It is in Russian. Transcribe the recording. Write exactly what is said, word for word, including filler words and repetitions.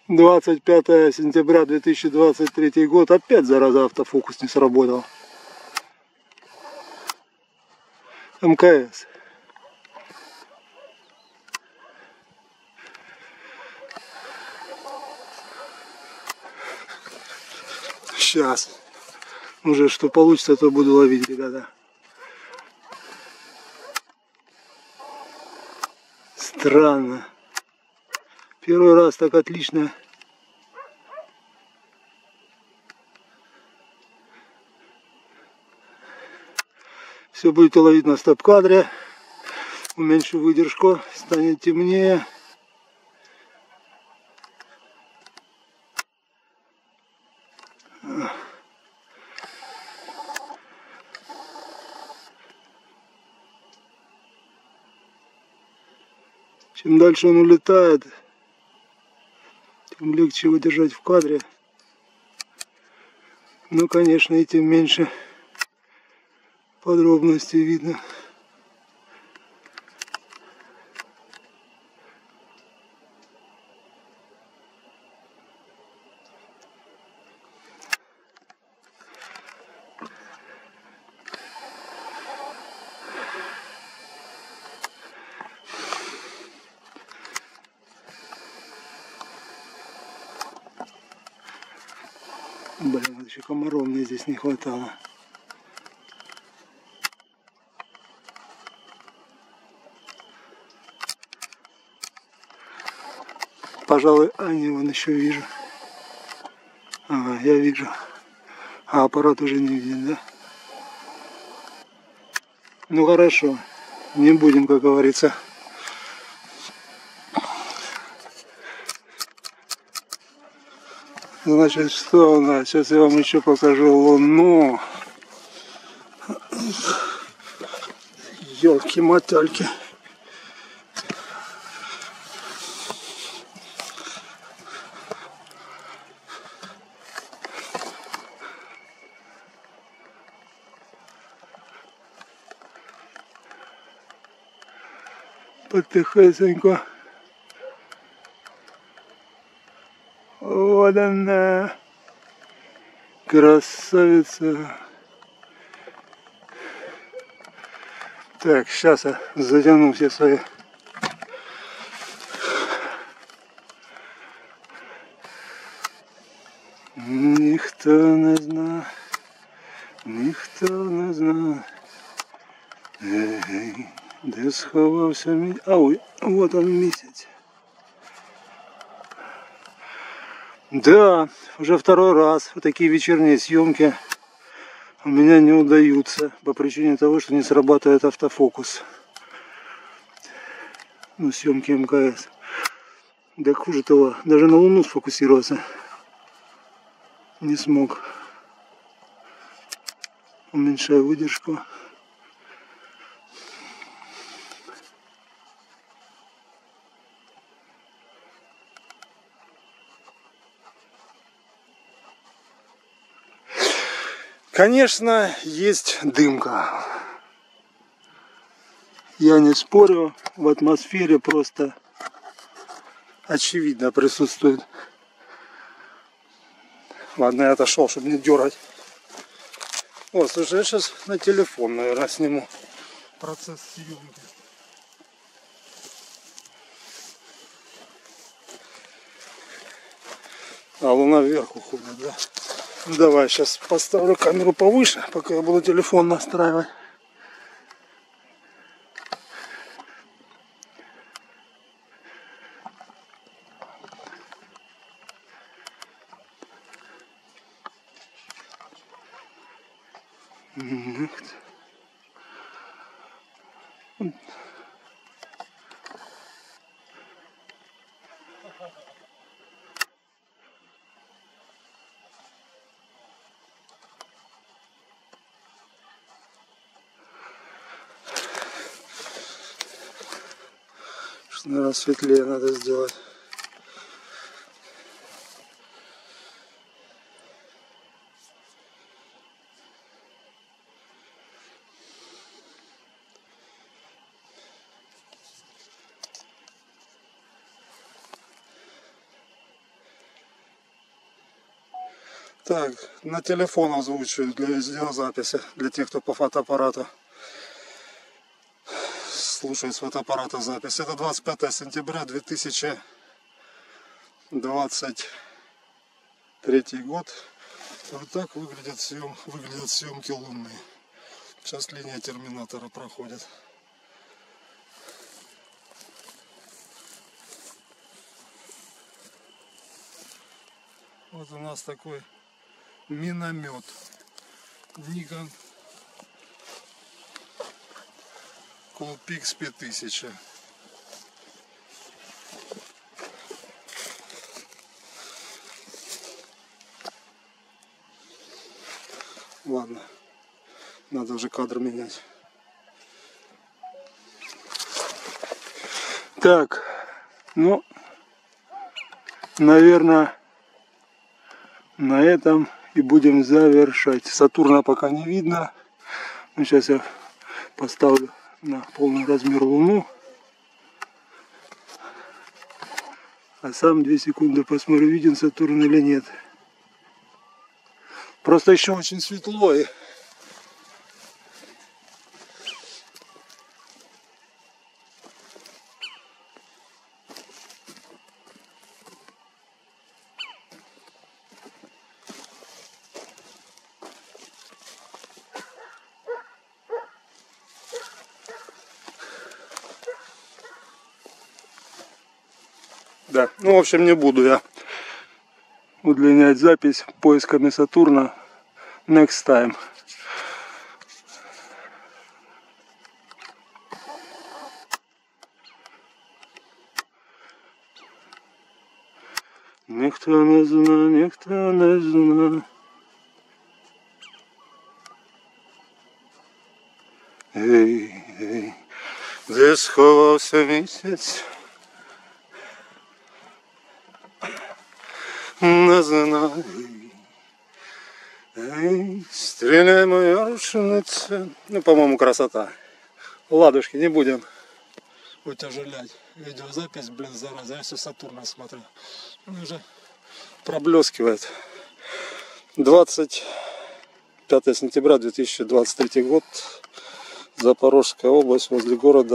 двадцать пятое сентября две тысячи двадцать третий год. Опять, зараза, автофокус не сработал. МКС. Сейчас. Уже что получится, то буду ловить, ребята. Странно. Первый раз так отлично. Все будете ловить на стоп-кадре. Уменьшу выдержку, станет темнее. Чем дальше он улетает, тем легче его держать в кадре. Но, конечно, и тем меньше подробностей видно. Блин, вот еще комаров мне здесь не хватало. Пожалуй, они вон еще вижу. Ага, я вижу. А аппарат уже не виден, да? Ну хорошо. Не будем, как говорится. Значит, что у нас? Сейчас я вам еще покажу луну. Ёлки-мотальки. Потихесенько. Вот она. Красавица. Так, сейчас я затяну все свои. Ніхто не зна, ніхто не зна, ей, де сховався мій... А, ой, вот он місяць. Да, уже второй раз вот такие вечерние съемки у меня не удаются по причине того, что не срабатывает автофокус. Ну, съемки МКС. Да хуже того, даже на Луну сфокусироваться не смог. Уменьшаю выдержку. Конечно, есть дымка. Я не спорю, в атмосфере просто очевидно присутствует. Ладно, я отошел, чтобы не дергать. О, слушай, я сейчас на телефон, наверное, сниму процесс съемки. А луна вверх уходит, да? Ну, давай, сейчас поставлю камеру повыше, пока я буду телефон настраивать. Наверное, светлее надо сделать. Так, на телефон озвучиваю для видеозаписи, для тех, кто по фотоаппарату слушает с фотоаппарата запись. Это двадцать пятое сентября две тысячи двадцать третий год. Вот так выглядят, съем, выглядят съемки лунные. Сейчас линия терминатора проходит. Вот у нас такой миномет Nikon Coolpix пять тысяч. Ладно, надо уже кадр менять. Так, ну, наверное, на этом и будем завершать. Сатурна пока не видно. Ну, сейчас я поставлю на полный размер Луну. А сам две секунды посмотрю, виден Сатурн или нет. Просто еще очень светло. И... Да, ну в общем не буду я удлинять запись поисками Сатурна. Next time. Никто не знає, ніхто не знає. Ей, ей, де сховався місяць? Не знаю. Эй, стреляй, моя рушница. Ну, по-моему, красота. Ладушки, не будем утяжелять видеозапись, блин, зараза. Я все Сатурна смотрю. Он уже проблескивает. двадцать пятое сентября две тысячи двадцать третий год. Запорожская область, возле города